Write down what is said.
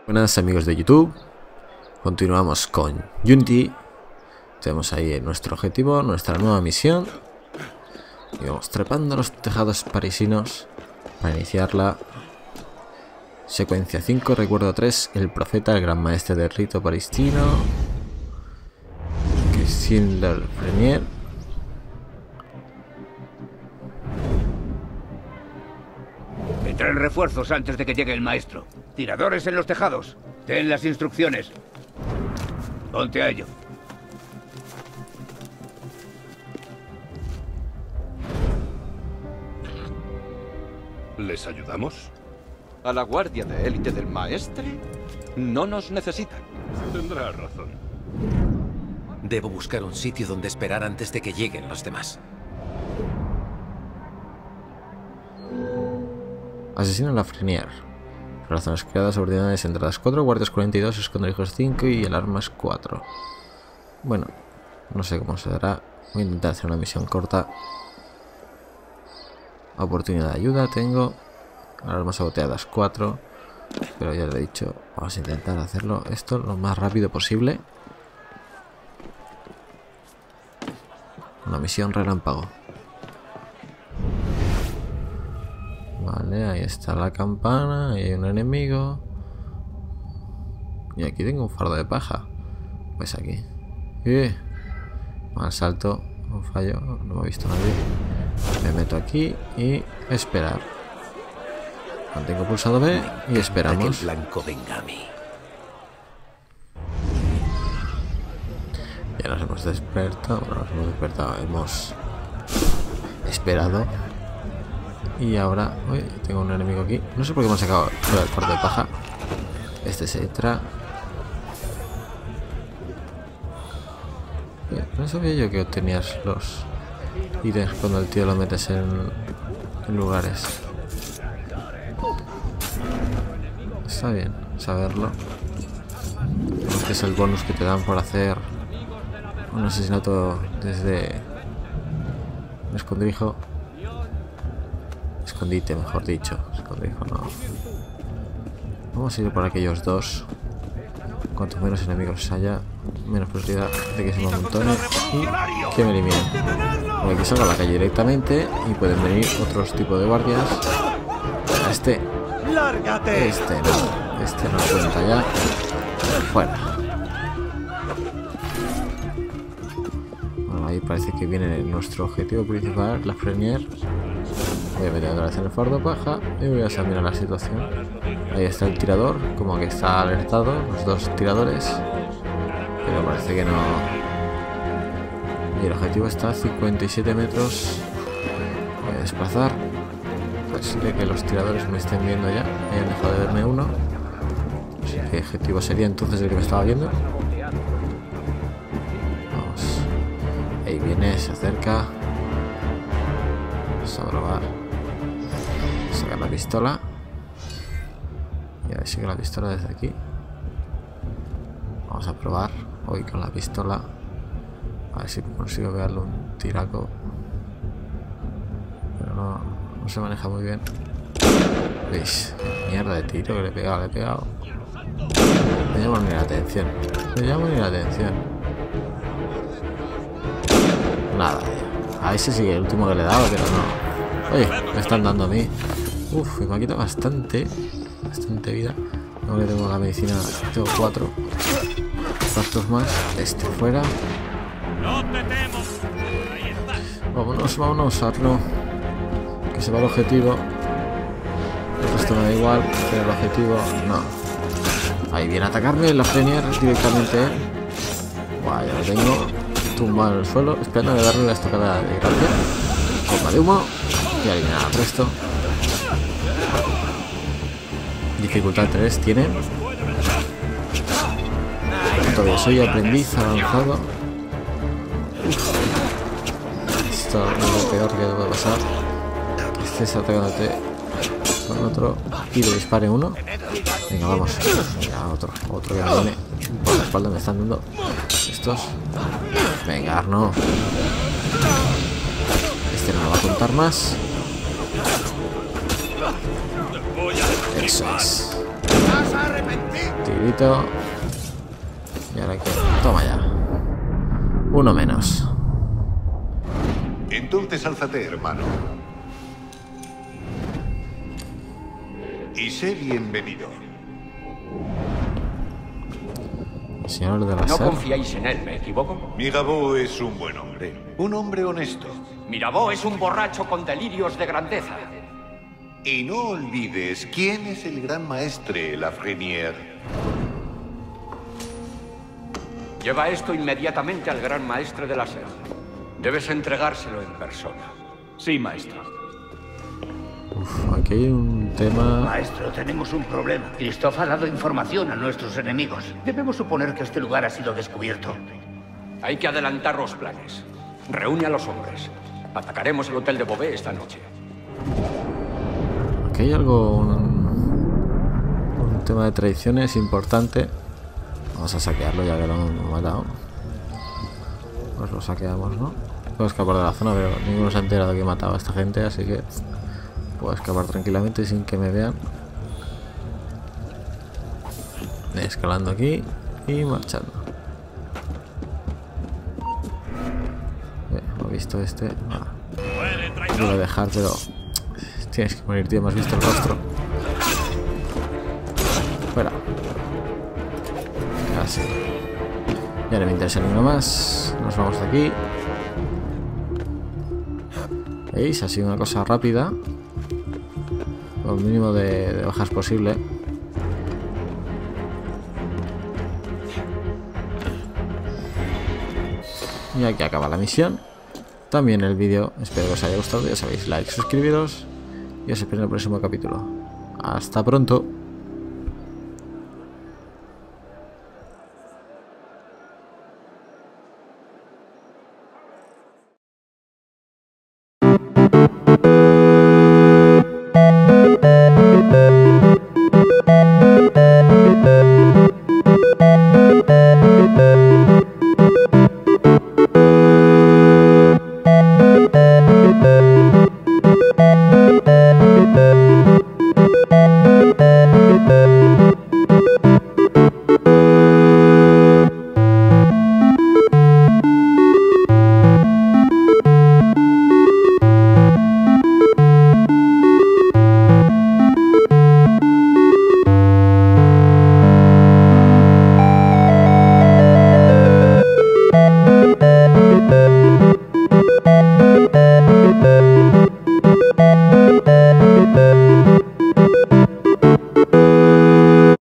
Buenas amigos de YouTube, continuamos con Unity. Tenemos ahí nuestro objetivo, nuestra nueva misión. Y vamos trepando los tejados parisinos para iniciarla. Secuencia 5, recuerdo 3, el profeta, el gran maestre del rito palestino, Christine Lafrenière. Traen refuerzos antes de que llegue el maestro. Tiradores en los tejados. Ten las instrucciones. Ponte a ello. ¿Les ayudamos? A la guardia de élite del maestre no nos necesitan. Tendrá razón. Debo buscar un sitio donde esperar antes de que lleguen los demás. Asesino Lafrenière. Razones creadas, ordinarias, entradas 4, guardias 42, esconderijos 5 y el armas 4. Bueno, no sé cómo se dará. Voy a intentar hacer una misión corta. Oportunidad de ayuda tengo. Armas saboteadas 4. Pero ya lo he dicho, vamos a intentar hacerlo esto lo más rápido posible. Una misión relámpago. Vale, ahí está la campana, ahí hay un enemigo. Y aquí tengo un fardo de paja. Pues aquí. Mal salto, un fallo, no me ha visto nadie. Me meto aquí y esperar. Mantengo pulsado B y esperamos. Que el blanco venga a mí. Ya nos hemos despertado, hemos esperado. Y ahora, uy, tengo un enemigo aquí. No sé por qué me ha sacado el fardo de paja. Este se entra. No sabía yo que obtenías los ítems cuando el tío lo metes en lugares. Está bien saberlo. Este es el bonus que te dan por hacer un asesinato desde un escondrijo. Escondite, mejor dicho. Escondrijo no. Vamos a ir por aquellos dos. Cuanto menos enemigos haya, menos posibilidad de que se me amontone y que me eliminen. Porque aquí salgo a la calle directamente y pueden venir otros tipos de guardias. Este no cuenta ya. Fuera. Bueno, ahí parece que viene nuestro objetivo principal, Lafrenière. Voy a meter otra vez en el fardo paja y voy a examinar la situación. Ahí está el tirador, como que está alertado, los dos tiradores. Pero parece que no. Y el objetivo está a 57 metros. Voy a desplazar. Posible que los tiradores me estén viendo ya. Hayan dejado de verme uno. Así que el objetivo sería entonces el que me estaba viendo. Vamos. Ahí viene, se acerca. Vamos a probar. Sacar la pistola. Y a ver si con la pistola desde aquí. Vamos a probar hoy con la pistola. A ver si consigo pegarle un tiraco. Pero no se maneja muy bien. ¿Veis? Mierda de tiro que le he pegado. Me llama ni la atención. Nada. A ese sí que el último que le he dado, pero no. Oye, me están dando a mí. Uf, me ha quitado bastante vida. No le tengo la medicina, tengo 4. ¿Cuántos más? Este fuera. Vámonos, Arno. Que se va el objetivo. El resto me da igual, pero el objetivo no. Ahí viene a atacarme la Lafrenière directamente. Buah, ya lo tengo tumbado en el suelo, esperando de darle la estocada de gracia. Bomba de humo y eliminar al resto. Dificultad 3 tiene. Todavía soy aprendiz avanzado. Esto es lo peor que puede pasar. Que estés atacándote con otro y le dispare uno. Venga, vamos. Venga, otro que me viene por la espalda, me están dando estos. Venga, Arno. Este no me va a contar más. Eso es. vas a arrepentir. Tirito. Y ahora que... Toma ya. Uno menos. Entonces álzate, hermano. Y sé bienvenido. Señor de la No SER. confiáis en él, ¿me equivoco? Mirabeau es un buen hombre. Un hombre honesto. Mirabeau es un borracho con delirios de grandeza. Y no olvides quién es el gran maestre Lafrenière. Lleva esto inmediatamente al gran maestre de la SER. Debes entregárselo en persona. Sí, maestro. Uf, aquí hay un tema... Maestro, tenemos un problema. Christophe ha dado información a nuestros enemigos. Debemos suponer que este lugar ha sido descubierto. Hay que adelantar los planes. Reúne a los hombres. Atacaremos el hotel de Beauvais esta noche. Aquí hay algo... Un tema de traiciones importante. Vamos a saquearlo ya que lo hemos matado. Pues lo saqueamos, ¿no? Puedo escapar de la zona, pero ninguno se ha enterado que he matado a esta gente, así que puedo escapar tranquilamente sin que me vean. Escalando aquí y marchando. Lo he visto este. No lo voy a dejar, pero tienes que morir, tío. Me has visto el rostro. Fuera. Así. Ya no me interesa ninguno más. Nos vamos de aquí. ¿Veis? Ha sido una cosa rápida. Con el mínimo de bajas posible. Y aquí acaba la misión. También el vídeo. Espero que os haya gustado. Ya sabéis, like, suscribiros. Y os espero en el próximo capítulo. Hasta pronto.